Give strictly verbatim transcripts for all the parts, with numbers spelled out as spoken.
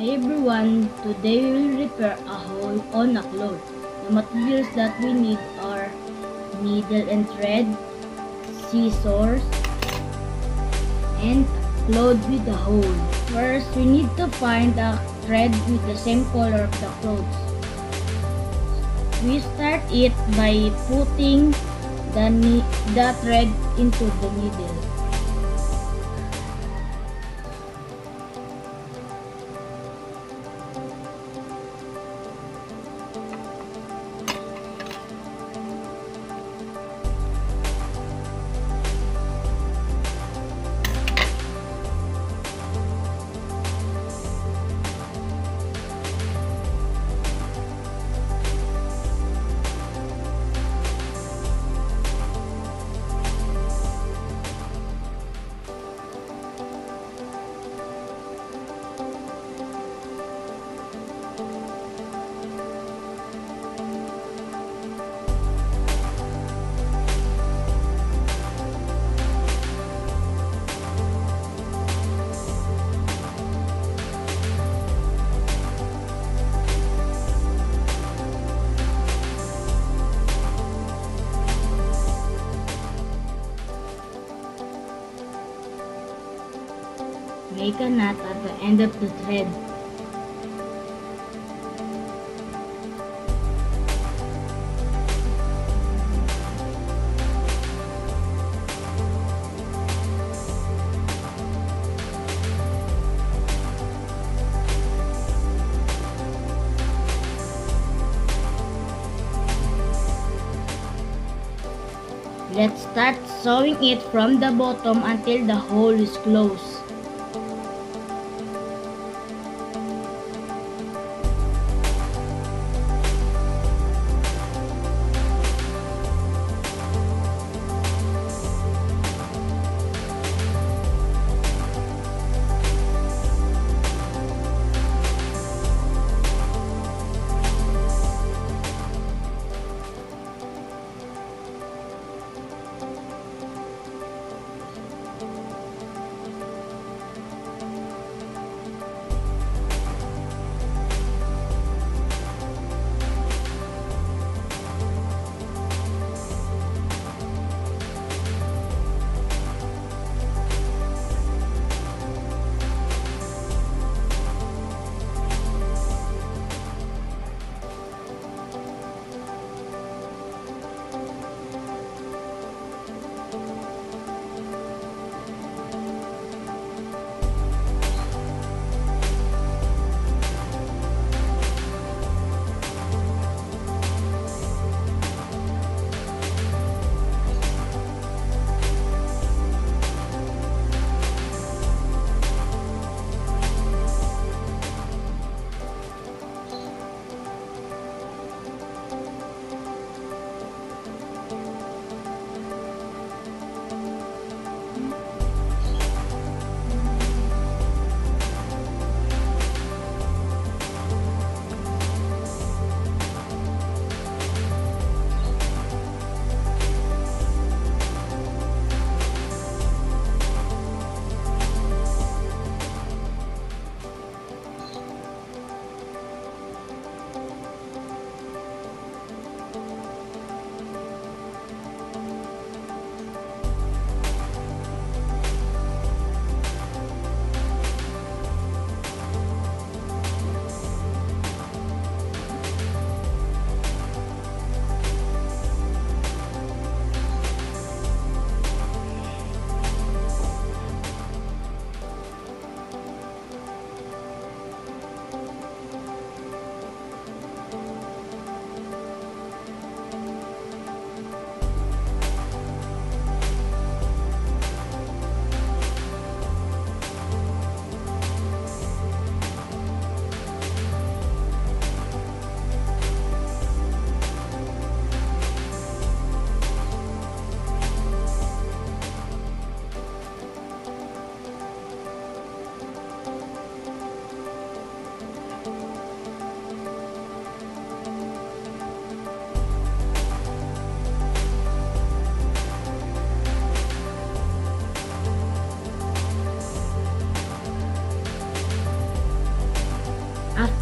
Hey everyone, today we will repair a hole on a cloth. The materials that we need are needle and thread, scissors, and cloth with a hole. First, we need to find a thread with the same color of the clothes. We start it by putting the, the thread into the needle. Make a knot at the end of the thread. Let's start sewing it from the bottom until the hole is closed.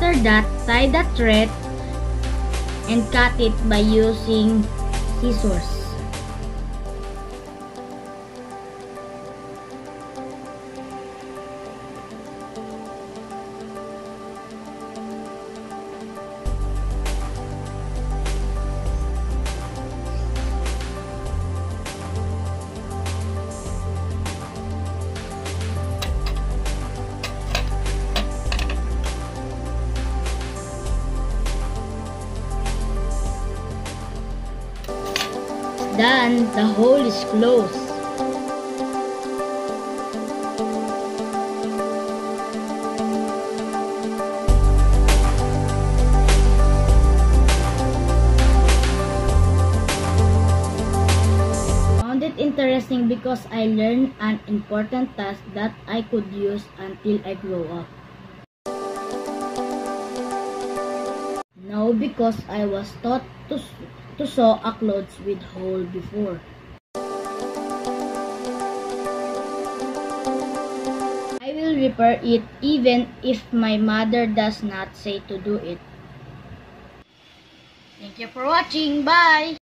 After that, tie the thread and cut it by using scissors. Then the hole is closed. Found it interesting because I learned an important task that I could use until I grow up. Now because I was taught to to sew a clothes with hole before. I will repair it even if my mother does not say to do it. Thank you for watching. Bye!